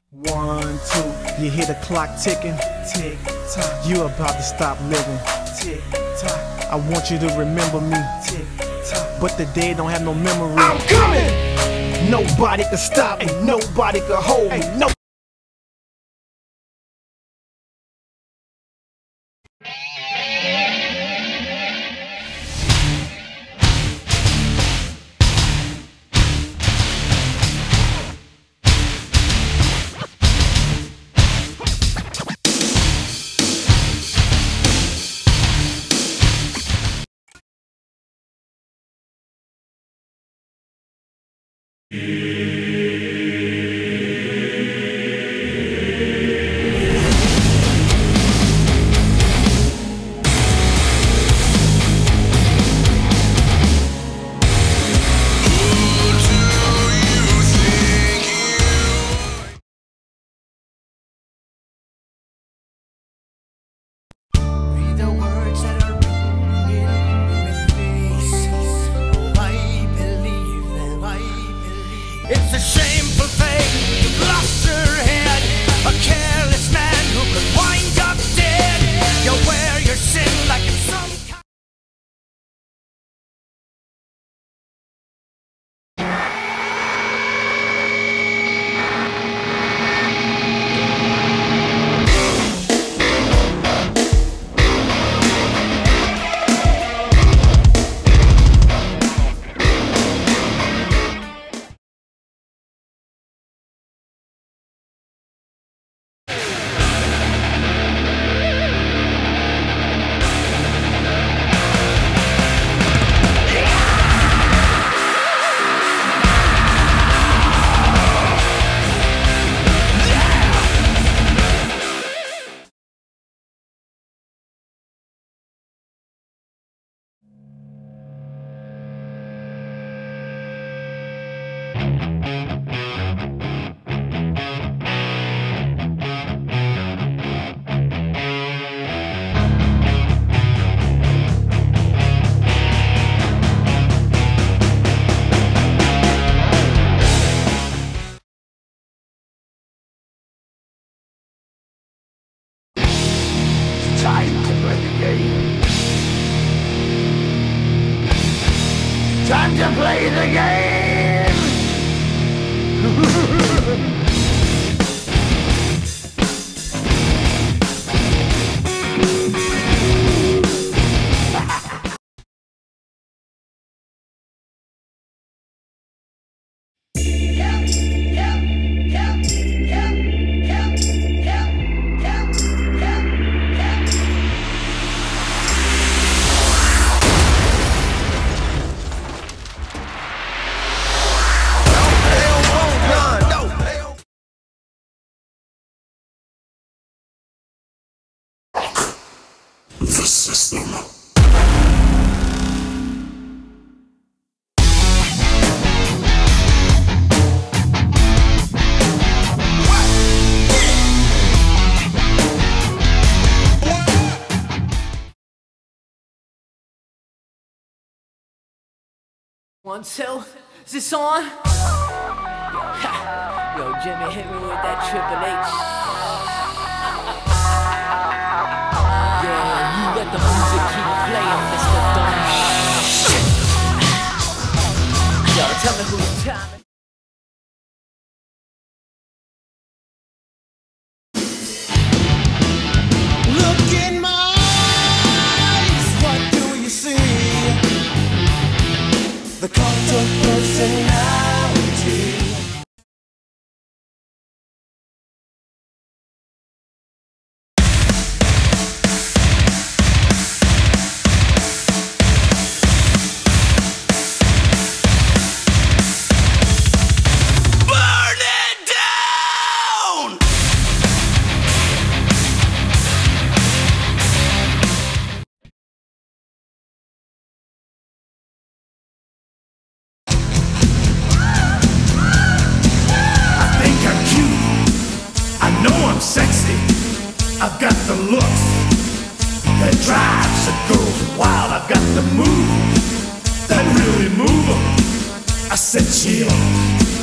1, 2, you hear the clock ticking, tick tock. You about to stop living, tick tock. I want you to remember me, tick tock. But the day don't have no memory. I'm coming. Nobody can stop me, nobody can hold me. No. It's a shameful fate, you've lost your head. A careless man who could wind up dead. You wear your sin like it's some kind. Time to play the game. Time to play the game. The system. One, two, is this on? Yo, Jimmy hit me with that Triple H. Yeah, you let the music keep playing, Mr. Dumb Shit. Yo, tell me who you time. Look in my eyes, what do you see? The cult of personality. Sexy, I've got the looks that drives the girls wild. I've got the moves that really move them. I said chill,